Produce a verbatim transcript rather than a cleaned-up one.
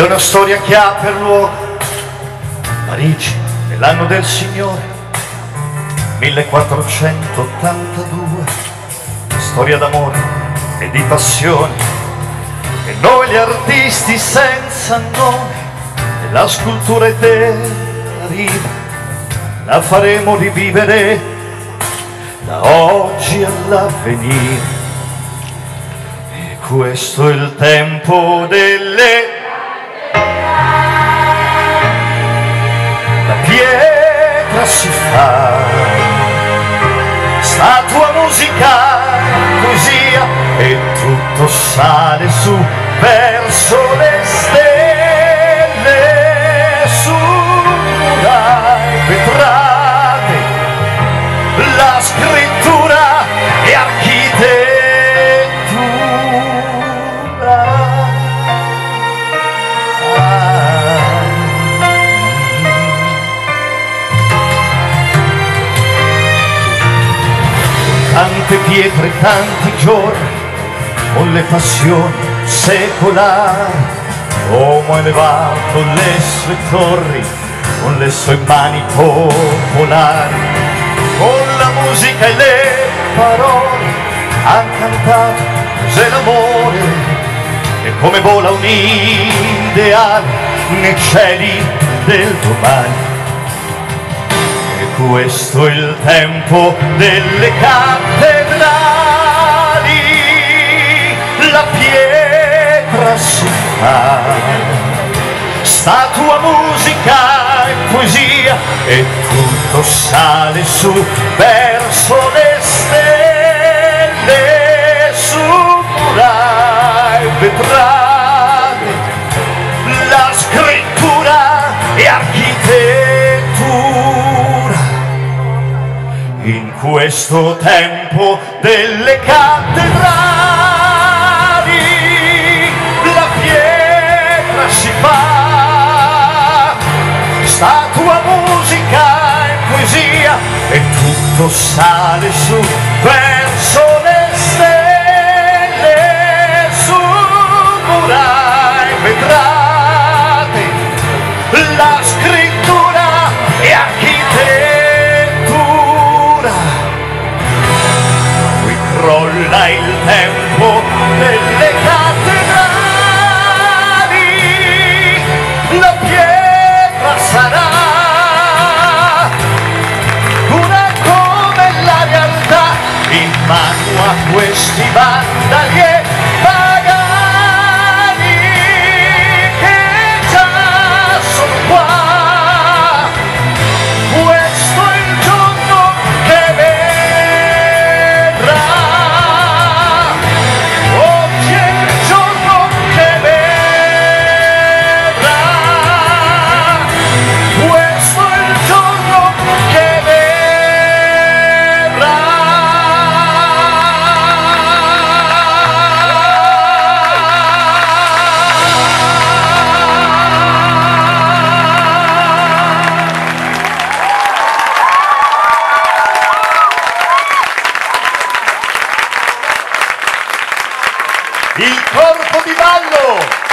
una storia che ha per luogo Parigi nell'anno del Signore millequattrocentottantadue, storia d'amore e di passione, e noi gli artisti senza nome della scultura e della rima la faremo rivivere da oggi all'avvenire. E questo è il tempo delle pietra si fa, statua, musica, poesia, e tutto sale su verso le stelle, su muraille vetrate, la scrittura e architettura. Tante pietre, tanti giorni, con le passioni secolari, uomo elevato le sue torri, con le sue mani popolari, con la musica e le parole, han cantato cos'è l'amore, e come vola un ideale nei cieli del domani. Questo è il tempo delle cattedrali, la pietra si fa, statua, musica e poesia, e tutto sale su verso le stelle, su muraille vetrate, la scrittura e architettura. In questo tempo delle cattedrali la pietra si fa, statua, musica e poesia, e tutto sale su verso le stelle, su muraille vetrate, la scrittura e architettura. Crolla il tempo delle cattedrali, la pietra sarà dura come la realtà, in mano a questi vandali e pagani che già sono qua. Questo è il giorno che verrà. Il corpo di ballo!